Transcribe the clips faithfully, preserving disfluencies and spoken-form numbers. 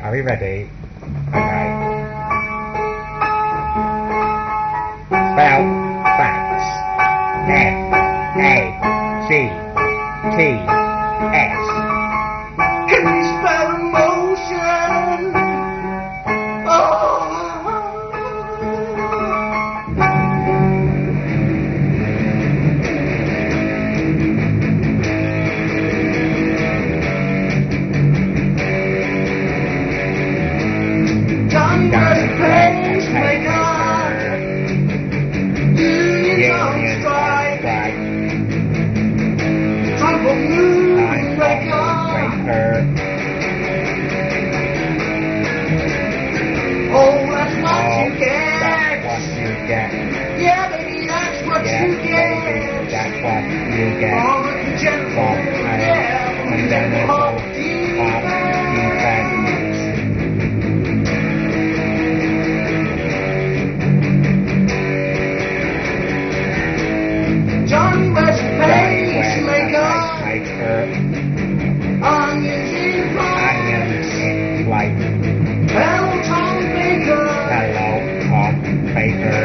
Are we ready? Okay. Spell facts. F A C T S. Can you spell emotion? Oh. Johnny was a pacemaker. Unions on strike. Trump will Moonraker. Oh, that's what Oh, you get. that's what you get. Yeah, baby, that's what Yeah, you get. baby, that's what you get. From a congenital, From a yeah, congenital heart heart defect. Johnny was a Johnny was a pacemaker. pacemaker. Onions in flight. Onions in flight. Hello, Tom Baker. Hello, Tom Baker.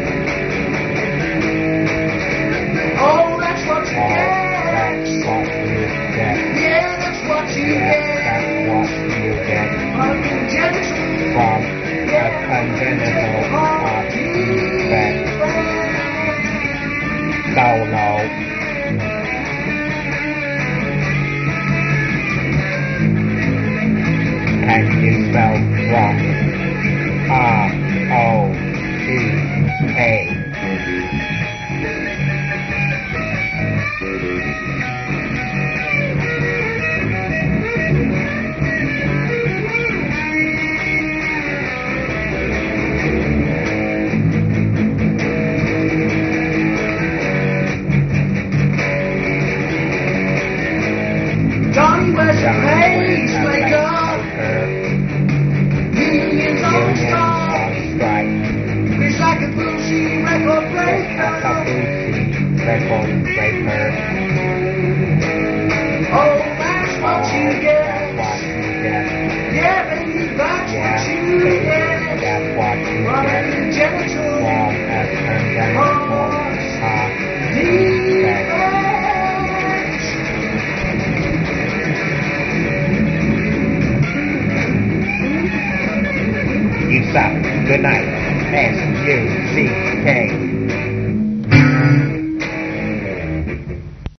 Oh, that's what you Oh, get. that's what you get. Yeah, that's what you Yeah, get. that's what you get. A congenital. From a congenital heart defect. Solo. Can you spell wrong? R O T A. Johnny was a Johnny was a pacemaker. pacemaker. Unions on Unions strike. on strike. Chris Akabussi, record Chris breaker. Akabussi, record breaker. Oh, that's what Oh, you that's get. what you get. Yeah, baby, that's Yeah, what you baby, get. that's what you From a get. congenital From a congenital heart defect. defect. You suck. Good night. S U C K.